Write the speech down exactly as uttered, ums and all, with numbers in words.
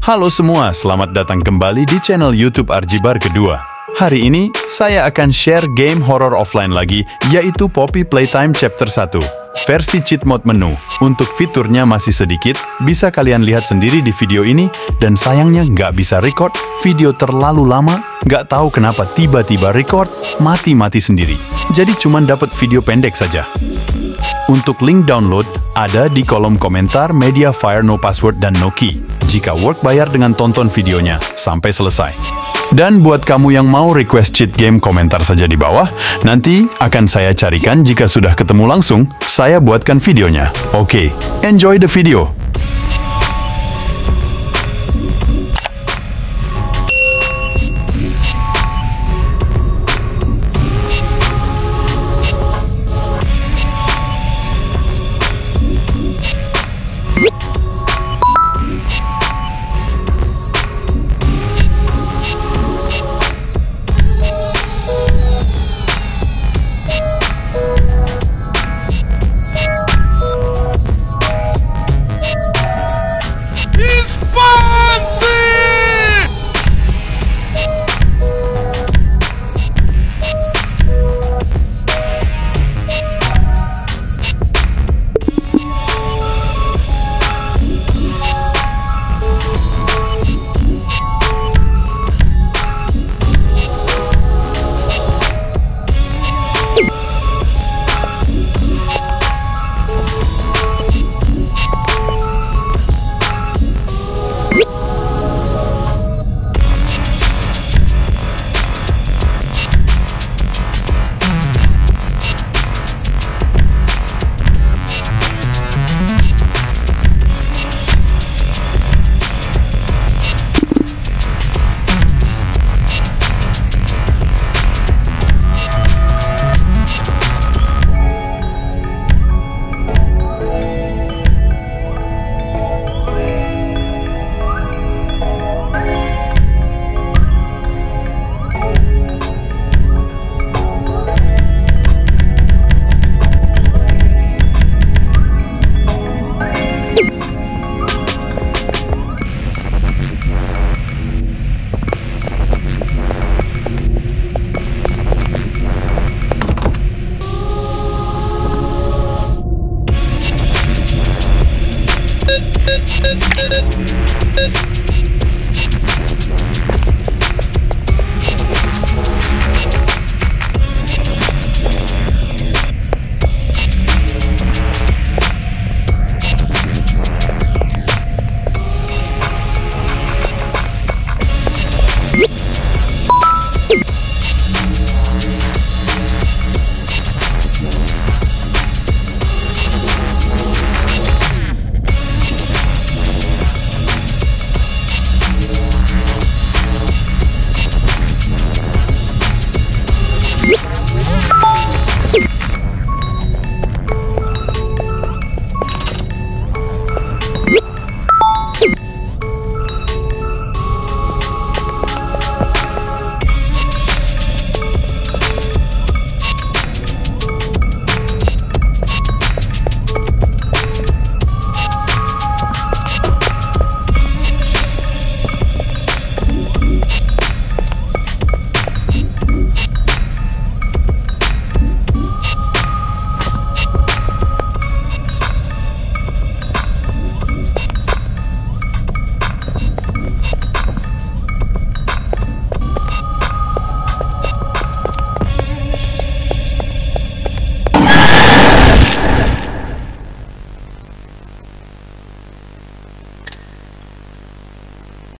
Halo semua, selamat datang kembali di channel YouTube Arjibar kedua. Hari ini, saya akan share game horror offline lagi, yaitu Poppy Playtime Chapter satu. Versi cheat mode menu. Untuk fiturnya masih sedikit, bisa kalian lihat sendiri di video ini, dan sayangnya nggak bisa record, video terlalu lama, nggak tahu kenapa tiba-tiba record, mati-mati sendiri. Jadi cuman dapat video pendek saja. Untuk link download, ada di kolom komentar Mediafire no password dan no key. Jika work bayar dengan tonton videonya sampai selesai. Dan buat kamu yang mau request cheat game, komentar saja di bawah. Nanti akan saya carikan, jika sudah ketemu langsung, saya buatkan videonya. Oke, enjoy the video!